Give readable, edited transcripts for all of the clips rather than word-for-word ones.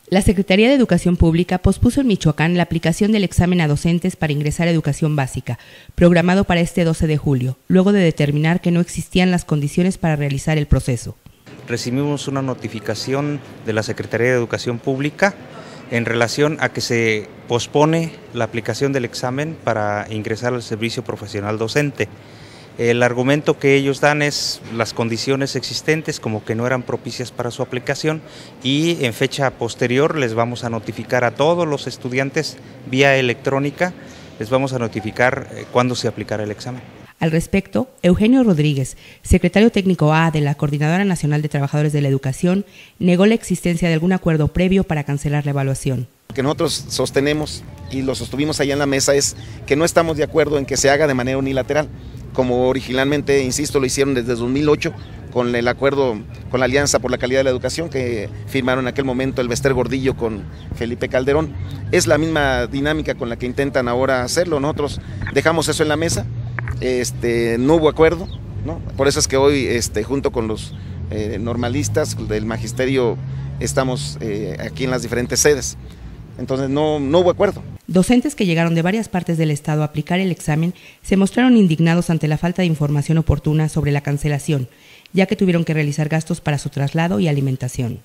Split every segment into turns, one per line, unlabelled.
La Secretaría de Educación Pública pospuso en Michoacán la aplicación del examen a docentes para ingresar a educación básica, programado para este 12 de julio, luego de determinar que no existían las condiciones para realizar el proceso.
Recibimos una notificación de la Secretaría de Educación Pública en relación a que se pospone la aplicación del examen para ingresar al servicio profesional docente. El argumento que ellos dan es las condiciones existentes como que no eran propicias para su aplicación, y en fecha posterior les vamos a notificar a todos los estudiantes vía electrónica, les vamos a notificar cuándo se aplicará el examen.
Al respecto, Eugenio Rodríguez, secretario técnico A de la Coordinadora Nacional de Trabajadores de la Educación, negó la existencia de algún acuerdo previo para cancelar la evaluación.
Lo que nosotros sostenemos y lo sostuvimos allá en la mesa es que no estamos de acuerdo en que se haga de manera unilateral, como originalmente, insisto, lo hicieron desde 2008 con el acuerdo con la Alianza por la Calidad de la Educación que firmaron en aquel momento el Bester Gordillo con Felipe Calderón. Es la misma dinámica con la que intentan ahora hacerlo. Nosotros dejamos eso en la mesa, no hubo acuerdo, ¿no? Por eso es que hoy junto con los normalistas del magisterio estamos aquí en las diferentes sedes. Entonces no hubo acuerdo.
Docentes que llegaron de varias partes del estado a aplicar el examen se mostraron indignados ante la falta de información oportuna sobre la cancelación, ya que tuvieron que realizar gastos para su traslado y alimentación.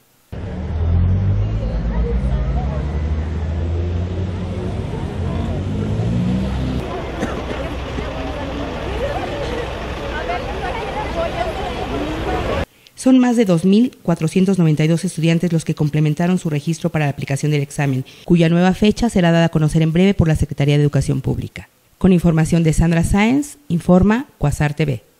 Son más de 2.492 estudiantes los que complementaron su registro para la aplicación del examen, cuya nueva fecha será dada a conocer en breve por la Secretaría de Educación Pública. Con información de Sandra Sáenz, informa Quasar TV.